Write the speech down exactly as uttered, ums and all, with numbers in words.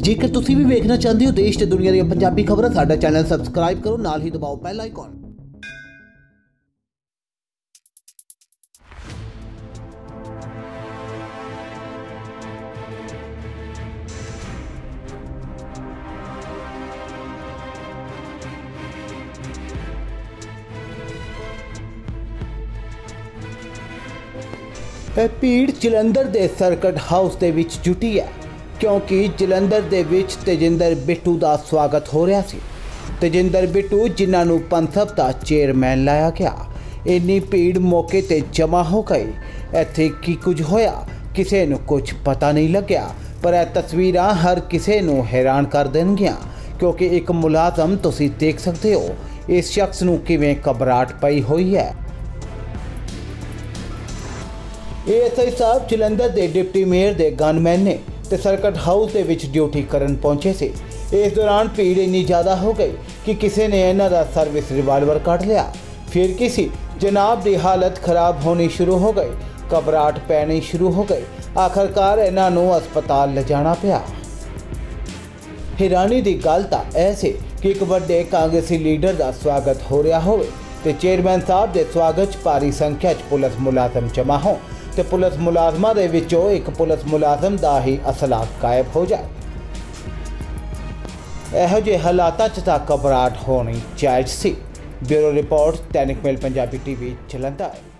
जेकर तुसी भी वेखना चाहते हो देश ते दुनिया दी पंजाबी खबरां, साडा चैनल सबसक्राइब करो, नाल ही दबाओ बेल आइकन। ਇਹ ਭੀੜ ਜਲੰਧਰ ਦੇ ਸਰਕਟ ਹਾਊਸ ਦੇ ਵਿੱਚ ਜੁਟੀ ਹੈ क्योंकि जलंधर दे विच तेजिंदर बिट्टू का स्वागत हो रहा सी। तेजिंदर बिट्टू जिन्होंने पंथक का चेयरमैन लाया गया। इन्नी भीड़ मौके ते जमा हो गई। इत्थे की कुछ होया किसी नूं कुछ पता नहीं लग्या, पर यह तस्वीरां हर किसी नूं हैरान कर देणगियां क्योंकि एक मुलाजम तुसीं देख सकते हो इस शख्स नूं किवें घबराहट पई हुई है। एस आई साहब जलंधर के डिप्टी मेयर के गनमैन ने ते सर्कट हाउस के विच ड्यूटी करन पहुंचे थे। इस दौरान भीड़ इन्नी ज़्यादा हो गई कि किसी ने इन्हां दा सर्विस रिवाल्वर कढ़ लिया। फिर किसी जनाब की हालत खराब होनी शुरू हो गई, घबराहट पैनी शुरू हो गई। आखिरकार इन्हां नूं अस्पताल ले जाना पिया। हैरानी की गल तां ऐसे कि एक वड्डे कांग्रेसी लीडर का स्वागत हो रहा होवे ते चेयरमैन साहब के स्वागत च भारी संख्या च पुलिस मुलाजम जमा हो ते पुलिस मुलाजमां दे विचों एक पुलिस मुलाजम दा ही असला गायब हो जाए। इहो ਜਿਹੇ हालातां च तां घबराहट होनी जायज़ सी। Bureau report Dainik mail Punjabi TV Jalandhar.